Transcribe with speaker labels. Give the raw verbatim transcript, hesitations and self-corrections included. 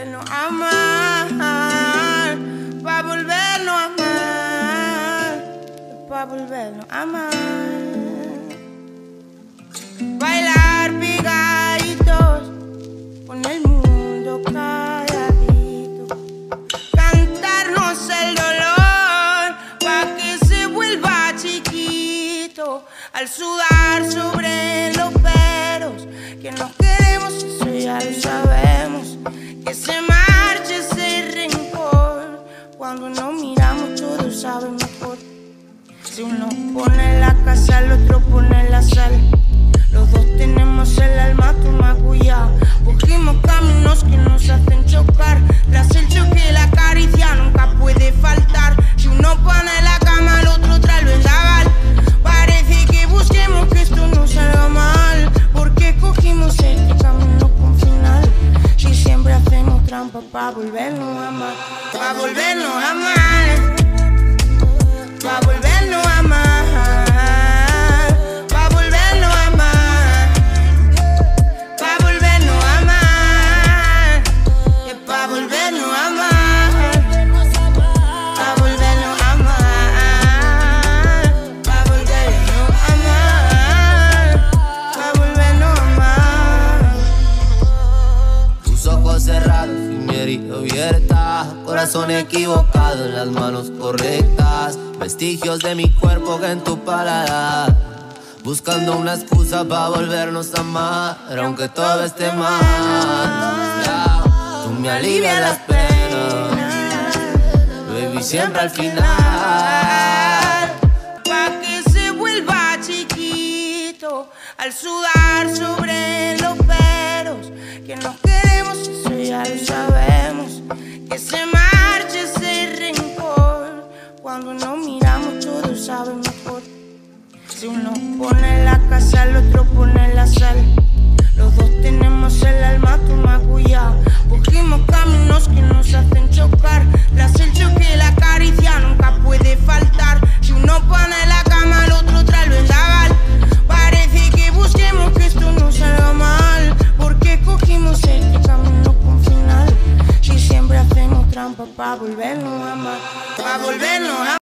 Speaker 1: volvernos a amar, pa' volvernos a amar, pa' volvernos a amar. Bailar pegaditos con el mundo calladito, cantarnos el dolor pa' que se vuelva chiquito. Al sudar sobre los peros que nos queremos, eso ya lo sabemos. Que se marche ese rencor, cuando nos miramos todos sabe mejor. Si uno pone la casa, el otro pone la sal, los dos tenemos el alma tumacuya. Cogimos caminos que nos hacen chocar, tras el choque la caricia nunca puede faltar. Si uno pone la cama, el otro trae el vendaval. Parece que busquemos que esto no salga mal, porque cogimos este camino con final. Si siempre hacemos trampa pa' volvernos a amar, pa' volvernos a amar, pa' volvernos a amar, pa' volvernos a amar, pa' volvernos a amar, es pa' volvernos a amar, pa' volvernos a amar, pa' volvernos a amar, pa' volvernos a amar.
Speaker 2: Tus ojos cerrados y mi herida abierta, corazón equivocado en las manos correctas, vestigios de mi cuerpo en tu paladar, buscando una excusa pa' volvernos a amar, aunque todo esté mal. Yeah. Tú me alivias las penas, baby, siempre al final.
Speaker 1: Pa' que se vuelva chiquito, al sudar sobre los peros que nos queremos, eso ya lo sabemos. Que se marche ese rencor, cuando nos miramos todos sabe mejor. Si uno pone la casa, el otro pone la sal, los dos tenemos el alma tumacuya. Cogimos caminos que nos hacen chocar, tras el choque la caricia nunca puede faltar. Si uno pone la cama, el otro trae el vendaval. Parece que busquemos que esto no salga mal, porque cogimos este camino con final. Si siempre hacemos trampa pa' volvernos